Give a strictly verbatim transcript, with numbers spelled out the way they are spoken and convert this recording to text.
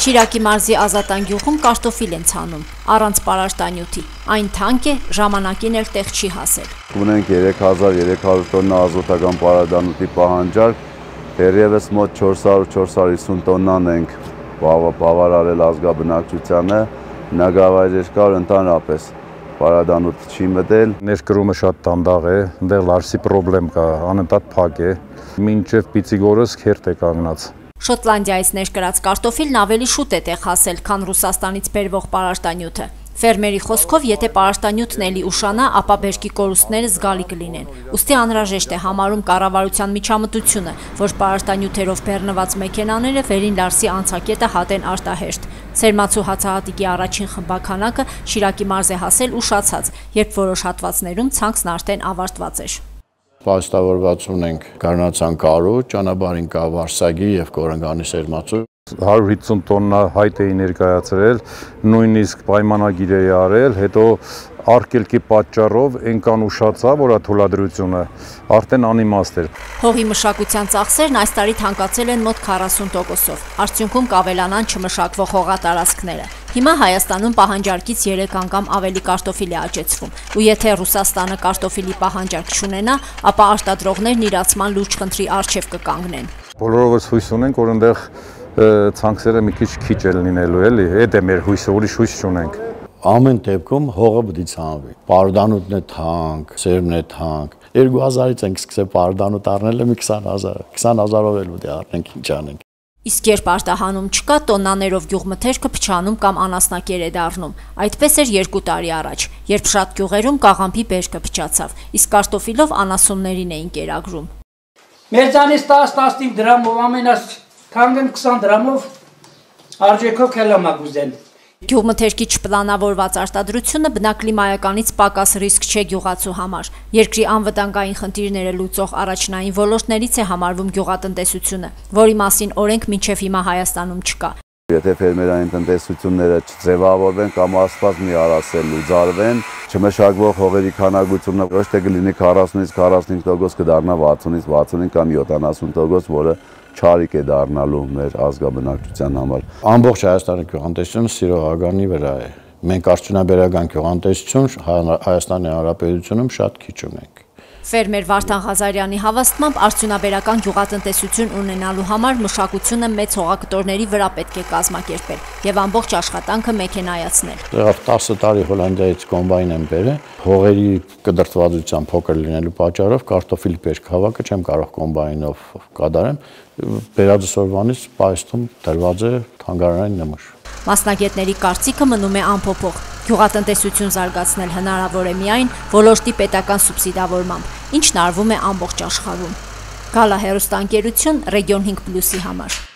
Շիրակի մարզի Ազատան գյուղում կարտոֆիլ են ցանում, առանց պարարտանյութի, այն թանկ է, ժամանակին էլ տեղ չի հասել։ Ունենք երեք հազար երեք հարյուր տոննա ազոտական պարարտանյութի պահանջարկ, դեռևս մոտ չորս հարյուր չորս հարյուր հիսուն տոննան ենք բավարարել ազգաբնակչությանը, բնակավայրեր կար ընդհանրապես պարարտանյութ չի մտել։ Ներկրումը շատ դանդաղ է, այնտեղ լարսի խնդրեմ կա, անընդհատ փակ է, մինչև պիցիկ օրս քերտ է կանգնած։ Շոտլանդիայից ներկրած կարտոֆիլն ավելի շուտ է տեղ հասել, քան Ռուսաստանից բերվող պարարտանյութը։ Ֆերմերի խոսքով, եթե պարարտանյութն էլի ուշանա, ապա բերքի կորուստները զգալի կլինեն։ Ուստի անհրաժեշտ է համարում կառավարության միջամտությունը, որ պարարտանյութերով բեռնված մեքենաները վերին լարսի անցակետը հատեն արտահերթ։ Սերմացու հացահատիկի առաջին խմբաքանակը Շիրակի մարզ է հասել ուշացած, երբ որոշ հատվածներում ցանքն արդեն ավարտված էր։ Պաստավորված ունենք Գառնացան կարու, ճանապարհին կա Վարսագի եւ Կորանգանի սերմացու։ հարյուր հիսուն տոննա հայտ էի ներկայացրել, նույնիսկ պայմանագիր էի արել, հետո արկելքի պատճառով այնքան ուշացա, որ թույլատրությունը արդեն անիմաստ էր։ Հողի մշակության ծախսերն այս տարի թանկացել են մոտ քառասուն տոկոսով, արդյունքում կավելանան չմշակվող հողատարածքները։ Հիմա Հայաստանում պահանջարկից երեք անգամ ավելի կարտոֆիլ է աճեցվում, ու եթե Ռուսաստանը կարտոֆիլի պահանջարկ չունենա, ապա արտադրողներն իրացման լուրջ խնդրի առջև կկանգնեն։ Բոլորովս հույս ունենք, որ այնտեղ ցանքսերը մի քիչ քիչ է լինելու, էլի, այդ է մեր հույսը, ուրիշ հույս չունենք։ Ամեն դեպքում հողը պետք է ցանվի։ Պարարտանյութն է թանկ, սերմն է թանկ։ երկու հազարից ենք սկսել պարարտանյութ առնել, մի քսան հազար, քսան հազարով էլ պետք է առնենք, ինչ անենք։ Իսկ երբ արտահանում չկա, տոննաներով գյուղմթերքը փչանում կամ անասնակեր է դառնում։ Այդպես էր երկու տարի առաջ, երբ շատ գյուղերում կաղամբի բերքը փչացավ, իսկ կարտոֆիլով անասուններին էին կերակրում։ Մեծանից տաս տասնհինգ դրամով, ամենաս քանգն քսան դրամով արժեքով քելամագուզեն։ Գյուղմթերքի չպլանավորված արտադրությունը բնակլիմայականից պակաս ռիսկ չէ գյուղացու համար։ Երկրի անվտանգային խնդիրները լուծող առաջնային ոլորտներից է համարվում գյուղատնտեսությունը, որի մասին օրենք մինչև հիմա Հայաստանում չկա։ Եթե ֆերմերային տնտեսությունները չձևավորվեն կամ աստված մի արասել ու ձարվեն, չմշակվող հողերի քանակությունը ոչ թե կլինի քառասունից քառասունհինգ տոկոս, կդառնա վաթսունից վաթսունհինգ կամ յոթանասուն տոկոս, որը չարիք է դառնալու մեր ազգաբնակչության համար։ Ամբողջ Հայաստանի գյուղատնտեսությունը սիրողագանի վրա է։ Մենք արդյունաբերական գյուղատնտեսություն Հայաստանի Հանրապետությունում շատ քիչ ունենք։ Ֆերմեր Վարդան Ղազարյանի հավաստմամբ արդյունաբերական գյուղատնտեսություն ունենալու համար մշակությունը մեծ հողակտորների վրա պետք է կազմակերպել եւ ամբողջ աշխատանքը մեքենայացնել։ Դեռ տասը տարի Հոլանդիայից կոմբայն են բերել, հողերի կդրտվածության փոքր լինելու պատճառով կարտոֆիլի բերք հավաքը չեմ կարող կոմբայնով կատարեմ, բերածս օրվանից պայստում դրված է թանգարանային նմուշ։ Մասնագետների կարծիքը մնում է անփոփոխ։ Գյուղատնտեսություն զարգացնել հնարավոր է միայն ոլորտի պետական սուբսիդավորմամբ, ինչն արվում է ամբողջ աշխարհում։ Գալա հեռուստաընկերություն Ռեգիոն հինգ պլյուսի համար։